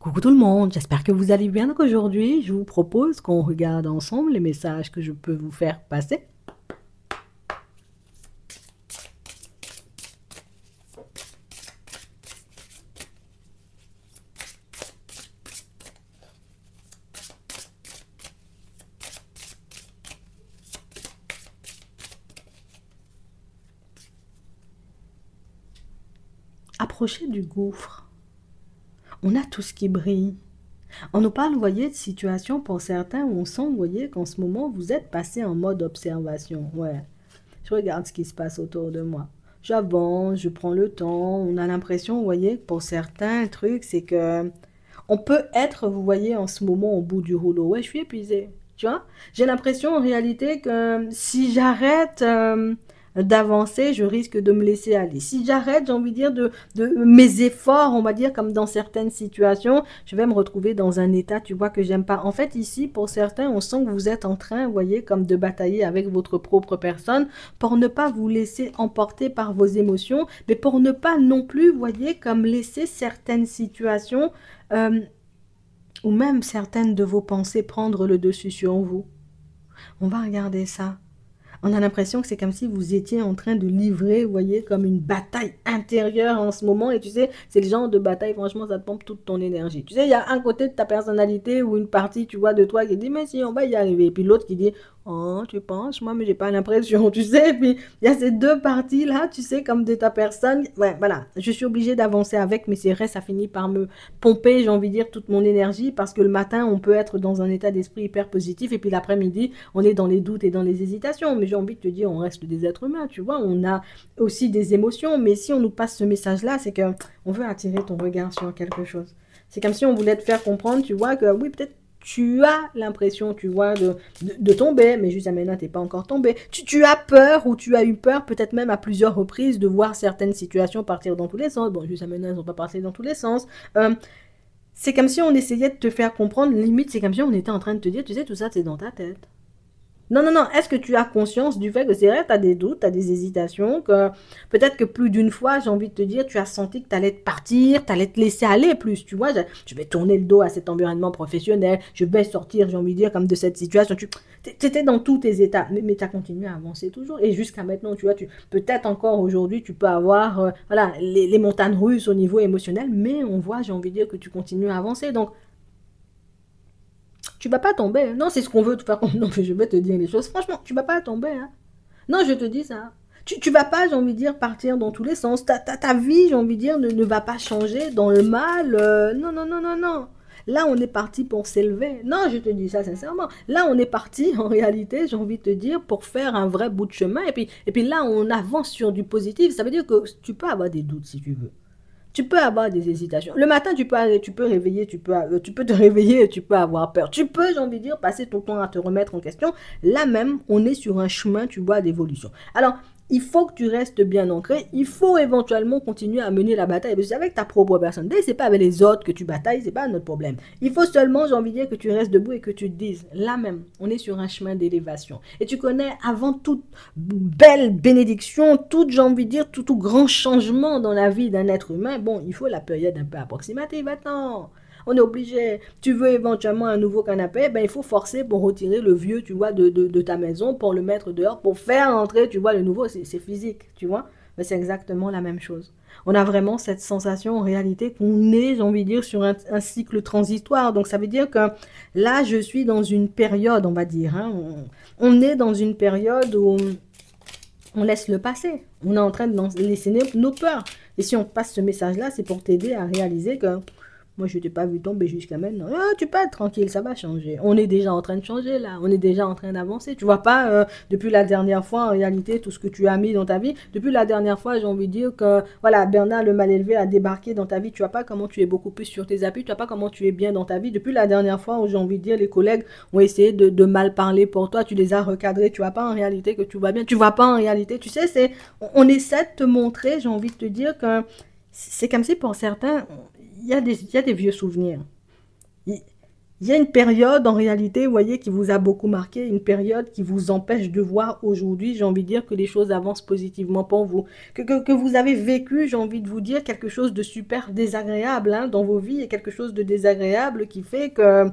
Coucou tout le monde, j'espère que vous allez bien. Donc aujourd'hui, je vous propose qu'on regarde ensemble les messages que je peux vous faire passer. Approchez du gouffre. On a tout ce qui brille. On nous parle, vous voyez, de situations pour certains où on sent, vous voyez, qu'en ce moment, vous êtes passé en mode observation. Ouais, je regarde ce qui se passe autour de moi. J'avance, je prends le temps. On a l'impression, vous voyez, que pour certains trucs, c'est que on peut être, vous voyez, en ce moment au bout du rouleau. Ouais, je suis épuisée. Tu vois? J'ai l'impression en réalité que si j'arrête d'avancer, je risque de me laisser aller. Si j'arrête, j'ai envie de dire, de mes efforts, on va dire, comme dans certaines situations, je vais me retrouver dans un état, tu vois, que j'aime pas. En fait, ici, pour certains, on sent que vous êtes en train, vous voyez, comme de batailler avec votre propre personne pour ne pas vous laisser emporter par vos émotions, mais pour ne pas non plus, vous voyez, comme laisser certaines situations euh, ou même certaines de vos pensées prendre le dessus sur vous. On va regarder ça. On a l'impression que c'est comme si vous étiez en train de livrer, vous voyez, comme une bataille intérieure en ce moment. Et tu sais, c'est le genre de bataille, franchement, ça te pompe toute ton énergie. Tu sais, il y a un côté de ta personnalité ou une partie, tu vois, de toi qui dit, mais si, on va y arriver. Et puis l'autre qui dit, oh, tu penses, moi, mais j'ai pas l'impression, tu sais. Et puis, il y a ces deux parties-là, tu sais, comme de ta personne. Ouais, voilà, je suis obligée d'avancer avec, mais c'est vrai, ça finit par me pomper, j'ai envie de dire, toute mon énergie. Parce que le matin, on peut être dans un état d'esprit hyper positif. Et puis l'après-midi, on est dans les doutes et dans les hésitations. Mais j'ai envie de te dire, on reste des êtres humains, tu vois. On a aussi des émotions. Mais si on nous passe ce message-là, c'est que on veut attirer ton regard sur quelque chose. C'est comme si on voulait te faire comprendre, tu vois, que oui, peut-être tu as l'impression, tu vois, de tomber, mais jusqu'à maintenant, tu n'es pas encore tombé. Tu as peur ou tu as eu peur, peut-être même à plusieurs reprises, de voir certaines situations partir dans tous les sens. Bon, jusqu'à maintenant, elles n'ont pas parti dans tous les sens. C'est comme si on essayait de te faire comprendre, limite, c'est comme si on était en train de te dire, tu sais, tout ça, c'est dans ta tête. Non, non, non. Est-ce que tu as conscience du fait que c'est vrai, tu as des doutes, tu as des hésitations, que peut-être que plus d'une fois, j'ai envie de te dire, tu as senti que tu allais te partir, tu allais te laisser aller plus, tu vois. Je vais tourner le dos à cet environnement professionnel, je vais sortir, j'ai envie de dire, comme de cette situation. Tu étais dans tous tes états, mais tu as continué à avancer toujours. Et jusqu'à maintenant, tu vois, peut-être encore aujourd'hui, tu peux avoir voilà, les montagnes russes au niveau émotionnel, mais on voit, j'ai envie de dire, que tu continues à avancer. Donc, tu vas pas tomber. Hein. Non, c'est ce qu'on veut te faire. Non, mais je vais te dire les choses. Franchement, tu vas pas tomber. Hein. Non, je te dis ça. Tu vas pas, j'ai envie de dire, partir dans tous les sens. Ta vie, j'ai envie de dire, ne va pas changer dans le mal. Non, non, non, non, non. Là, on est parti pour s'élever. Non, je te dis ça sincèrement. Là, on est parti, en réalité, j'ai envie de te dire, pour faire un vrai bout de chemin. Et puis là, on avance sur du positif. Ça veut dire que tu peux avoir des doutes si tu veux. Tu peux avoir des hésitations. Le matin, tu peux réveiller, tu peux te réveiller et tu peux avoir peur. Tu peux, j'ai envie de dire, passer ton temps à te remettre en question. Là même, on est sur un chemin, tu vois, d'évolution. Alors, il faut que tu restes bien ancré. Il faut éventuellement continuer à mener la bataille. C'est avec ta propre personne. C'est pas avec les autres que tu batailles, c'est pas notre problème. Il faut seulement, j'ai envie de dire, que tu restes debout et que tu te dises, là même, on est sur un chemin d'élévation. Et tu connais, avant toute belle bénédiction, toute, j'ai envie de dire, tout grand changement dans la vie d'un être humain, bon, il faut la période un peu approximative. Attends, on est obligé. Tu veux éventuellement un nouveau canapé, ben il faut forcer pour retirer le vieux, tu vois, de ta maison, pour le mettre dehors, pour faire entrer, tu vois, le nouveau. C'est physique, tu vois. Mais c'est exactement la même chose. On a vraiment cette sensation en réalité qu'on est, j'ai envie de dire, sur un cycle transitoire. Donc ça veut dire que là, je suis dans une période, on va dire. Hein, on est dans une période où on laisse le passer. On est en train de laisser nos peurs. Et si on passe ce message-là, c'est pour t'aider à réaliser que moi, je ne t'ai pas vu tomber jusqu'à maintenant. Ah, tu peux être tranquille, ça va changer. On est déjà en train de changer là. On est déjà en train d'avancer. Tu vois pas, depuis la dernière fois, en réalité, tout ce que tu as mis dans ta vie. Depuis la dernière fois, j'ai envie de dire que, voilà, Bernard le mal élevé a débarqué dans ta vie. Tu vois pas comment tu es beaucoup plus sur tes appuis. Tu vois pas comment tu es bien dans ta vie. Depuis la dernière fois où j'ai envie de dire, les collègues ont essayé de mal parler pour toi. Tu les as recadrés. Tu vois pas en réalité que tu vas bien. Tu vois pas en réalité. Tu sais, on essaie de te montrer, j'ai envie de te dire que c'est comme si pour certains, il y a des vieux souvenirs. Il y a une période, en réalité, vous voyez, qui vous a beaucoup marqué, une période qui vous empêche de voir aujourd'hui, j'ai envie de dire, que les choses avancent positivement pour vous. Que vous avez vécu, j'ai envie de vous dire, quelque chose de super désagréable hein, dans vos vies et quelque chose de désagréable qui fait que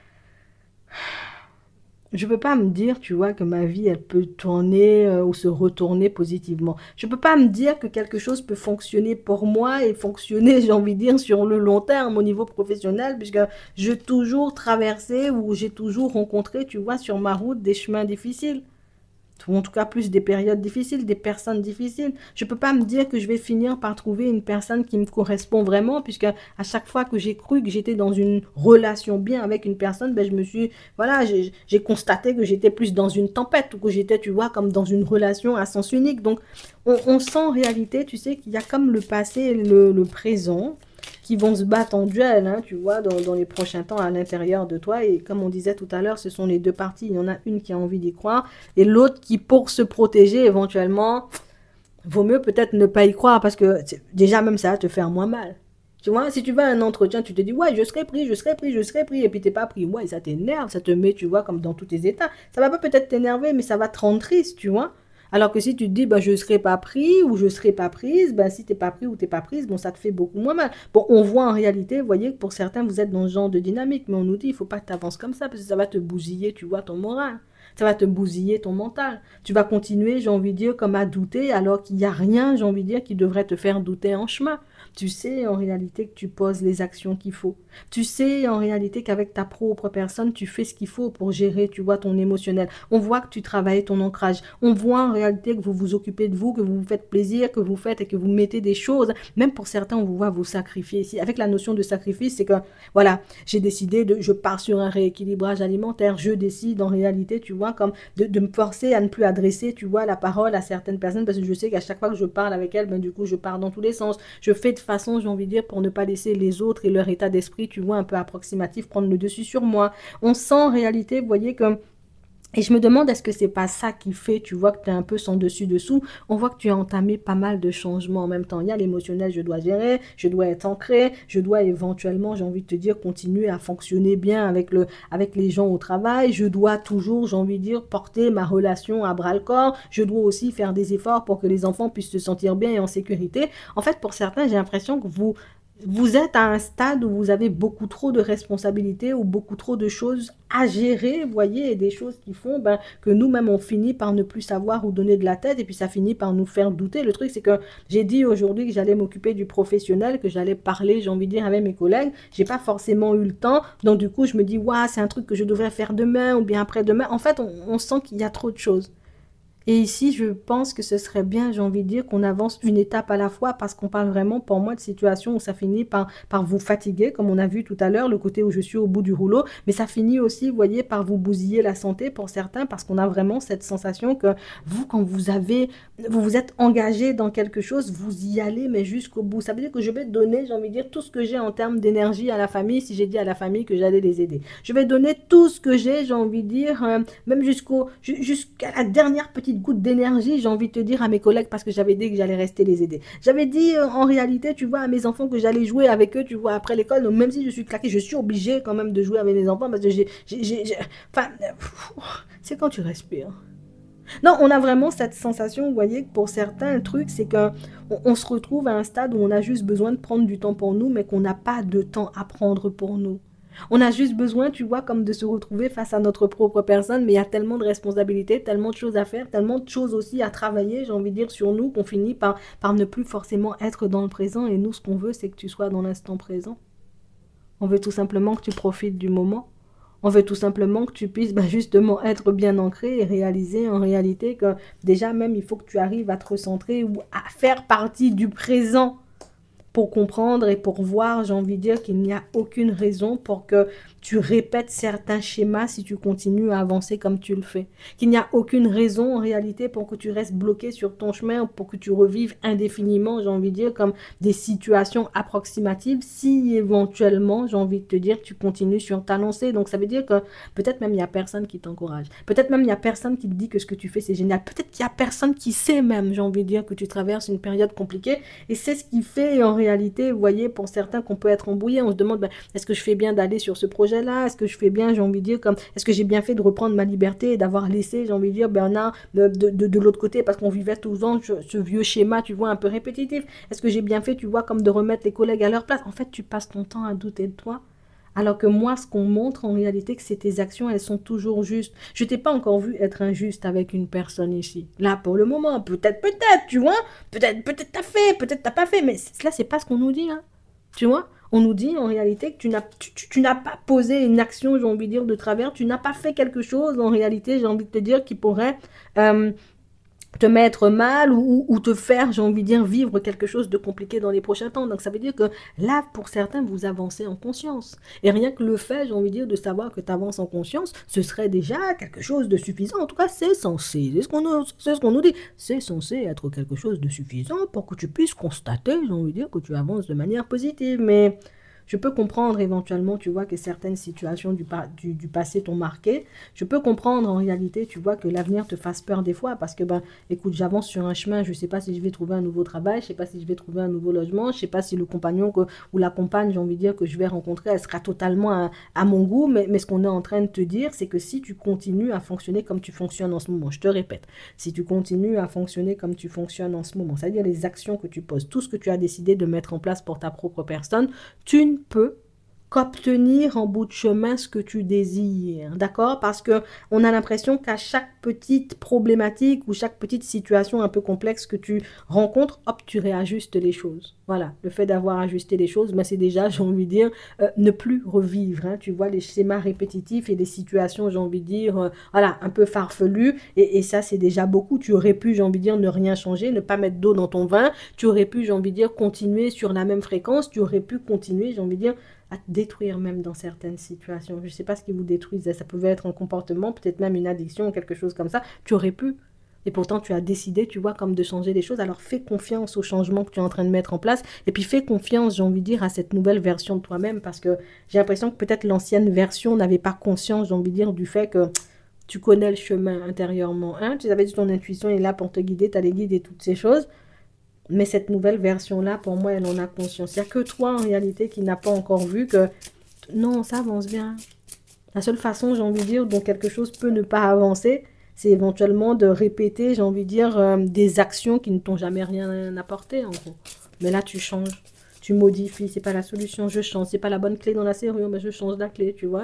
je peux pas me dire, tu vois, que ma vie, elle peut tourner ou se retourner positivement. Je peux pas me dire que quelque chose peut fonctionner pour moi et fonctionner, j'ai envie de dire, sur le long terme au niveau professionnel, puisque j'ai toujours traversé ou j'ai toujours rencontré, tu vois, sur ma route des chemins difficiles ou en tout cas plus des périodes difficiles, des personnes difficiles. Je ne peux pas me dire que je vais finir par trouver une personne qui me correspond vraiment, puisque à chaque fois que j'ai cru que j'étais dans une relation bien avec une personne, ben je me suis, voilà, j'ai constaté que j'étais plus dans une tempête ou que j'étais, tu vois, comme dans une relation à sens unique. Donc, on sent en réalité, tu sais, qu'il y a comme le passé et le présent qui vont se battre en duel, hein, tu vois, dans les prochains temps à l'intérieur de toi. Et comme on disait tout à l'heure, ce sont les deux parties. Il y en a une qui a envie d'y croire et l'autre qui, pour se protéger éventuellement, vaut mieux peut-être ne pas y croire parce que déjà même ça va te faire moins mal. Tu vois, si tu vas à un entretien, tu te dis, ouais, je serai pris, je serai pris, je serai pris, et puis t'es pas pris. Ouais, ça t'énerve, ça te met, tu vois, comme dans tous tes états. Ça va pas peut-être t'énerver, mais ça va te rendre triste, tu vois. Alors que si tu te dis, bah, je serai pas pris ou je serai pas prise, bah, si t'es pas pris ou t'es pas prise, bon, ça te fait beaucoup moins mal. Bon, on voit en réalité, vous voyez que pour certains, vous êtes dans ce genre de dynamique, mais on nous dit, il faut pas que tu avances comme ça, parce que ça va te bousiller, tu vois, ton moral. Ça va te bousiller ton mental. Tu vas continuer, j'ai envie de dire, comme à douter, alors qu'il n'y a rien, j'ai envie de dire, qui devrait te faire douter en chemin. Tu sais en réalité que tu poses les actions qu'il faut. Tu sais en réalité qu'avec ta propre personne, tu fais ce qu'il faut pour gérer, tu vois, ton émotionnel. On voit que tu travailles ton ancrage. On voit en réalité que vous vous occupez de vous, que vous vous faites plaisir, que vous faites et que vous mettez des choses. Même pour certains, on vous voit vous sacrifier ici. Avec la notion de sacrifice, c'est que, voilà, j'ai décidé je pars sur un rééquilibrage alimentaire. Je décide en réalité, tu vois, comme de me forcer à ne plus adresser, tu vois, la parole à certaines personnes parce que je sais qu'à chaque fois que je parle avec elles, ben, du coup, je pars dans tous les sens. Je fais de façon, j'ai envie de dire, pour ne pas laisser les autres et leur état d'esprit, tu vois, un peu approximatif, prendre le dessus sur moi. On sent en réalité, vous voyez, comme et je me demande, est-ce que c'est pas ça qui fait, tu vois, que tu es un peu sans dessus-dessous. On voit que tu as entamé pas mal de changements en même temps. Il y a l'émotionnel, je dois gérer, je dois être ancré, je dois éventuellement, j'ai envie de te dire, continuer à fonctionner bien avec les gens au travail. Je dois toujours, j'ai envie de dire, porter ma relation à bras-le-corps. Je dois aussi faire des efforts pour que les enfants puissent se sentir bien et en sécurité. En fait, pour certains, j'ai l'impression que vous êtes à un stade où vous avez beaucoup trop de responsabilités ou beaucoup trop de choses à gérer, vous voyez, et des choses qui font ben, que nous-mêmes, on finit par ne plus savoir où donner de la tête et puis ça finit par nous faire douter. Le truc, c'est que j'ai dit aujourd'hui que j'allais m'occuper du professionnel, que j'allais parler, j'ai envie de dire, avec mes collègues. J'ai pas forcément eu le temps. Donc, du coup, je me dis, waouh, c'est un truc que je devrais faire demain ou bien après-demain. En fait, on sent qu'il y a trop de choses. Et ici, je pense que ce serait bien, j'ai envie de dire, qu'on avance une étape à la fois parce qu'on parle vraiment, pour moi, de situations où ça finit par vous fatiguer, comme on a vu tout à l'heure, le côté où je suis au bout du rouleau, mais ça finit aussi, vous voyez, par vous bousiller la santé pour certains parce qu'on a vraiment cette sensation que vous, quand vous vous êtes engagé dans quelque chose, vous y allez, mais jusqu'au bout. Ça veut dire que je vais donner, j'ai envie de dire, tout ce que j'ai en termes d'énergie à la famille si j'ai dit à la famille que j'allais les aider. Je vais donner tout ce que j'ai envie de dire, même jusqu'à la dernière petite goutte d'énergie, j'ai envie de te dire à mes collègues parce que j'avais dit que j'allais rester les aider. J'avais dit en réalité, tu vois, à mes enfants que j'allais jouer avec eux, tu vois, après l'école. Donc même si je suis claquée, je suis obligée quand même de jouer avec mes enfants parce que enfin, c'est quand tu respires. Non, on a vraiment cette sensation, vous voyez, que pour certains, le truc, c'est qu'on se retrouve à un stade où on a juste besoin de prendre du temps pour nous, mais qu'on n'a pas de temps à prendre pour nous. On a juste besoin, tu vois, comme de se retrouver face à notre propre personne, mais il y a tellement de responsabilités, tellement de choses à faire, tellement de choses aussi à travailler, j'ai envie de dire, sur nous, qu'on finit par ne plus forcément être dans le présent. Et nous, ce qu'on veut, c'est que tu sois dans l'instant présent. On veut tout simplement que tu profites du moment. On veut tout simplement que tu puisses justement être bien ancré et réaliser en réalité que déjà même il faut que tu arrives à te recentrer ou à faire partie du présent pour comprendre et pour voir, j'ai envie de dire qu'il n'y a aucune raison pour que tu répètes certains schémas si tu continues à avancer comme tu le fais. Qu'il n'y a aucune raison en réalité pour que tu restes bloqué sur ton chemin ou pour que tu revives indéfiniment, j'ai envie de dire, comme des situations approximatives si éventuellement, j'ai envie de te dire, tu continues sur ta lancée. Donc ça veut dire que peut-être même il n'y a personne qui t'encourage. Peut-être même il n'y a personne qui te dit que ce que tu fais c'est génial. Peut-être qu'il n'y a personne qui sait même, j'ai envie de dire, que tu traverses une période compliquée et c'est ce qui fait en réalité réalité, vous voyez, pour certains qu'on peut être embrouillé, on se demande, ben, est-ce que je fais bien d'aller sur ce projet-là? Est-ce que je fais bien, j'ai envie de dire, comme, est-ce que j'ai bien fait de reprendre ma liberté et d'avoir laissé, j'ai envie de dire, Bernard de l'autre côté, parce qu'on vivait tous ans ce vieux schéma, tu vois, un peu répétitif. Est-ce que j'ai bien fait, tu vois, comme de remettre les collègues à leur place? En fait, tu passes ton temps à douter de toi. Alors que moi, ce qu'on montre en réalité, que c'est tes actions, elles sont toujours justes. Je t'ai pas encore vu être injuste avec une personne ici. Là, pour le moment, peut-être, tu vois. Peut-être t'as fait, peut-être t'as pas fait. Mais là, c'est pas ce qu'on nous dit, hein. Tu vois? On nous dit en réalité que tu n'as pas posé une action, j'ai envie de dire, de travers. Tu n'as pas fait quelque chose, en réalité, j'ai envie de te dire, qui pourrait te mettre mal ou te faire, j'ai envie de dire, vivre quelque chose de compliqué dans les prochains temps. Donc ça veut dire que là, pour certains, vous avancez en conscience. Et rien que le fait, j'ai envie de dire, de savoir que tu avances en conscience, ce serait déjà quelque chose de suffisant. En tout cas, c'est censé. C'est ce qu'on nous dit. C'est censé être quelque chose de suffisant pour que tu puisses constater, j'ai envie de dire, que tu avances de manière positive. Mais je peux comprendre éventuellement, tu vois, que certaines situations du passé t'ont marqué. Je peux comprendre en réalité, tu vois, que l'avenir te fasse peur des fois parce que, ben, écoute, j'avance sur un chemin, je ne sais pas si je vais trouver un nouveau travail, je ne sais pas si je vais trouver un nouveau logement, je ne sais pas si le compagnon ou la compagne, j'ai envie de dire, que je vais rencontrer, elle sera totalement à mon goût. Mais ce qu'on est en train de te dire, c'est que si tu continues à fonctionner comme tu fonctionnes en ce moment, je te répète, si tu continues à fonctionner comme tu fonctionnes en ce moment, c'est-à-dire les actions que tu poses, tout ce que tu as décidé de mettre en place pour ta propre personne, tu ne peux qu'obtenir en bout de chemin ce que tu désires, d'accord? Parce que on a l'impression qu'à chaque petite problématique ou chaque petite situation un peu complexe que tu rencontres, hop, tu réajustes les choses. Voilà, le fait d'avoir ajusté les choses, ben c'est déjà, j'ai envie de dire, ne plus revivre, hein, tu vois, les schémas répétitifs et les situations, j'ai envie de dire, voilà, un peu farfelues, et ça, c'est déjà beaucoup. Tu aurais pu, j'ai envie de dire, ne rien changer, ne pas mettre d'eau dans ton vin, tu aurais pu, j'ai envie de dire, continuer sur la même fréquence, tu aurais pu continuer, j'ai envie de dire, à te détruire même dans certaines situations. Je ne sais pas ce qui vous détruisait. Ça pouvait être un comportement, peut-être même une addiction, quelque chose comme ça. Tu aurais pu. Et pourtant, tu as décidé, tu vois, comme de changer les choses. Alors fais confiance au changement que tu es en train de mettre en place. Et puis fais confiance, j'ai envie de dire, à cette nouvelle version de toi-même. Parce que j'ai l'impression que peut-être l'ancienne version n'avait pas conscience, j'ai envie de dire, du fait que tu connais le chemin intérieurement. Hein? Tu avais dit ton intuition est là pour te guider, tu as les guides et toutes ces choses. Mais cette nouvelle version-là, pour moi, elle en a conscience. Il n'y a que toi, en réalité, qui n'a pas encore vu que non, ça avance bien. La seule façon, j'ai envie de dire, dont quelque chose peut ne pas avancer, c'est éventuellement de répéter, j'ai envie de dire, des actions qui ne t'ont jamais rien apporté, en gros. Mais là, tu changes. Tu modifies, c'est pas la solution, je change. C'est pas la bonne clé dans la serrure, mais je change la clé, tu vois.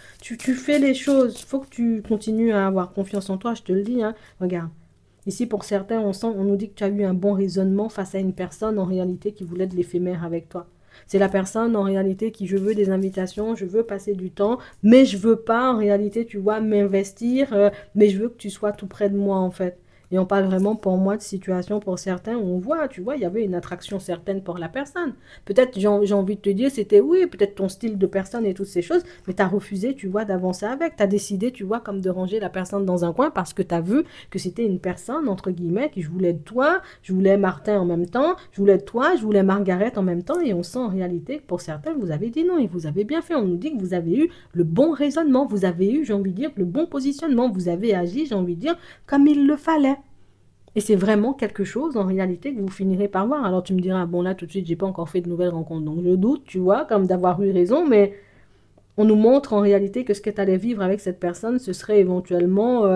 Tu fais les choses. Il faut que tu continues à avoir confiance en toi, je te le dis, hein. Regarde. Ici, pour certains, on nous dit que tu as eu un bon raisonnement face à une personne en réalité qui voulait de l'éphémère avec toi. C'est la personne en réalité qui, je veux des invitations, je veux passer du temps, mais je veux pas en réalité, tu vois, m'investir, mais je veux que tu sois tout près de moi en fait. Et on parle vraiment pour moi de situation pour certains où on voit, tu vois, il y avait une attraction certaine pour la personne. Peut-être, j'ai envie de te dire, c'était oui, peut-être ton style de personne et toutes ces choses, mais tu as refusé, tu vois, d'avancer avec. Tu as décidé, tu vois, comme de ranger la personne dans un coin parce que tu as vu que c'était une personne, entre guillemets, qui je voulais de toi, je voulais Martin en même temps, je voulais de toi, je voulais Margaret en même temps, et on sent en réalité que pour certains, vous avez dit non, et vous avez bien fait. On nous dit que vous avez eu le bon raisonnement, vous avez eu, j'ai envie de dire, le bon positionnement, vous avez agi, j'ai envie de dire, comme il le fallait. Et c'est vraiment quelque chose, en réalité, que vous finirez par voir. Alors tu me diras, bon là, tout de suite, j'ai pas encore fait de nouvelles rencontres. Donc je doute, tu vois, comme d'avoir eu raison, mais on nous montre en réalité que ce que tu allais vivre avec cette personne, ce serait éventuellement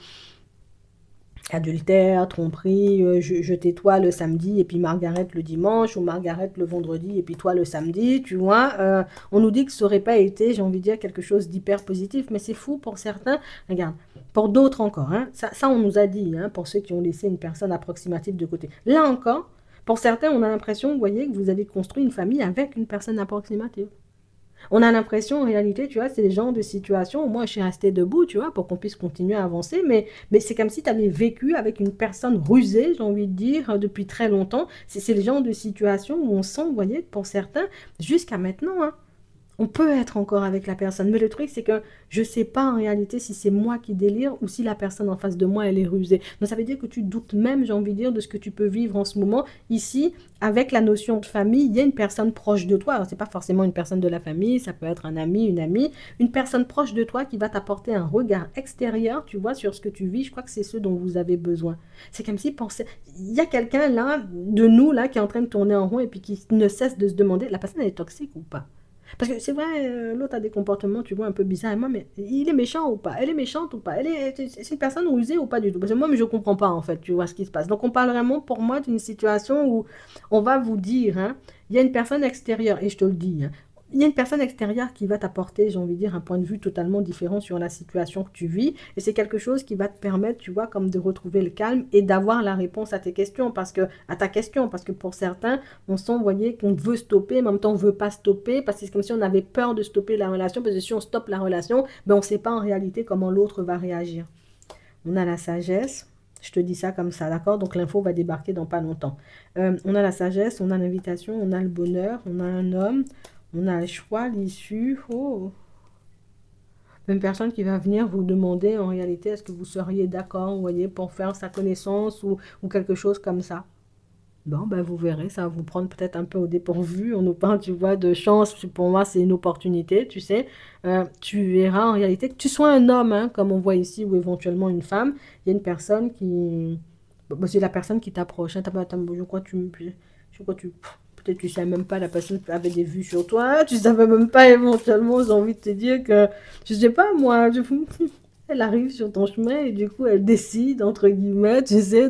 adultère, tromperie, je tais-toi le samedi et puis Margaret le dimanche, ou Margaret le vendredi et puis toi le samedi, tu vois. On nous dit que ça aurait pas été, j'ai envie de dire, quelque chose d'hyper positif, mais c'est fou pour certains. Regarde, pour d'autres encore, hein, ça on nous a dit, hein, pour ceux qui ont laissé une personne approximative de côté. Là encore, pour certains, on a l'impression, vous voyez, que vous avez construit une famille avec une personne approximative. On a l'impression, en réalité, tu vois, c'est le genre de situation où moi, je suis restée debout, tu vois, pour qu'on puisse continuer à avancer, mais c'est comme si tu avais vécu avec une personne rusée, j'ai envie de dire, depuis très longtemps. C'est le genre de situation où on sent, vous voyez, pour certains, jusqu'à maintenant, hein, On peut être encore avec la personne, mais le truc, c'est que je sais pas en réalité si c'est moi qui délire ou si la personne en face de moi, elle est rusée. Donc ça veut dire que tu doutes même, j'ai envie de dire, de ce que tu peux vivre en ce moment. Ici, avec la notion de famille, il y a une personne proche de toi. Alors, c'est pas forcément une personne de la famille, ça peut être un ami, une amie, une personne proche de toi qui va t'apporter un regard extérieur, tu vois, sur ce que tu vis. Je crois que c'est ce dont vous avez besoin. C'est comme si pensait, il y a quelqu'un là, de nous, là, qui est en train de tourner en rond et puis qui ne cesse de se demander, la personne elle est toxique ou pas? Parce que c'est vrai, l'autre a des comportements, tu vois, un peu bizarres. Et moi, mais il est méchant ou pas? Elle est méchante ou pas? C'est une personne rusée ou pas du tout? Parce que moi, mais je comprends pas, en fait, tu vois, ce qui se passe. Donc, on parle vraiment, pour moi, d'une situation où on va vous dire, hein, il y a une personne extérieure, et je te le dis, hein, il y a une personne extérieure qui va t'apporter, j'ai envie de dire, un point de vue totalement différent sur la situation que tu vis. Et c'est quelque chose qui va te permettre, tu vois, comme de retrouver le calme et d'avoir la réponse à tes questions. À ta question, parce que pour certains, on sent, vous voyez, qu'on veut stopper, mais en même temps, on ne veut pas stopper, parce que c'est comme si on avait peur de stopper la relation, parce que si on stoppe la relation, ben, on ne sait pas en réalité comment l'autre va réagir. On a la sagesse, je te dis ça comme ça, d'accord? Donc l'info va débarquer dans pas longtemps. On a la sagesse, on a l'invitation, on a le bonheur, on a un homme, on a le choix, l'issue. Oh, une personne qui va venir vous demander en réalité est-ce que vous seriez d'accord, vous voyez, pour faire sa connaissance ou quelque chose comme ça. Bon, ben vous verrez, ça va vous prendre peut-être un peu au dépourvu. On nous parle, tu vois, de chance. Pour moi, c'est une opportunité, tu sais. Tu verras en réalité que tu sois un homme, hein, comme on voit ici, ou éventuellement une femme. Il y a une personne qui... Bon, c'est la personne qui t'approche. Hein. Je crois que je crois que peut-être tu sais même pas, la personne avait des vues sur toi. Tu savais même pas éventuellement, j'ai envie de te dire que, je sais pas moi, elle arrive sur ton chemin et du coup, elle décide, entre guillemets, tu sais,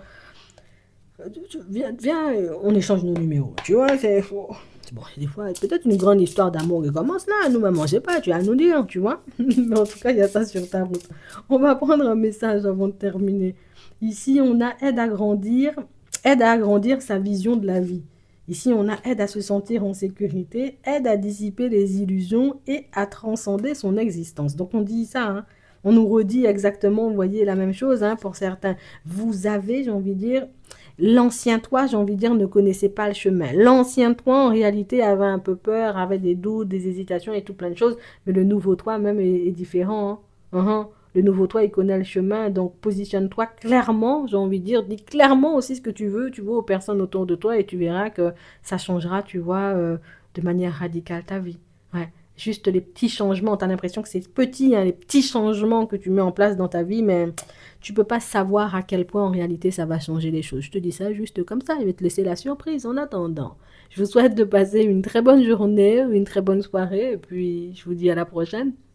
viens, on échange nos numéros. Tu vois, c'est bon, des fois, peut-être une grande histoire d'amour qui commence là. Nous-mêmes, on ne sait pas, tu vas nous dire, tu vois. Mais en tout cas, il y a ça sur ta route. On va prendre un message avant de terminer. Ici, on a aide à agrandir sa vision de la vie. Ici, on a aide à se sentir en sécurité, aide à dissiper les illusions et à transcender son existence. Donc, on dit ça, hein. On nous redit exactement, vous voyez, la même chose, hein, pour certains. Vous avez, j'ai envie de dire, l'ancien toi, j'ai envie de dire, ne connaissait pas le chemin. L'ancien toi, en réalité, avait un peu peur, avait des doutes, des hésitations et tout plein de choses. Mais le nouveau toi, même, est différent. Hein. Le nouveau toi, il connaît le chemin. Donc, positionne-toi clairement, j'ai envie de dire. Dis clairement aussi ce que tu veux aux personnes autour de toi et tu verras que ça changera, tu vois, de manière radicale ta vie. Ouais. Juste les petits changements. Tu as l'impression que c'est petit, hein, les petits changements que tu mets en place dans ta vie, mais tu peux pas savoir à quel point en réalité ça va changer les choses. Je te dis ça juste comme ça, je vais te laisser la surprise en attendant. Je vous souhaite de passer une très bonne journée, une très bonne soirée, et puis je vous dis à la prochaine.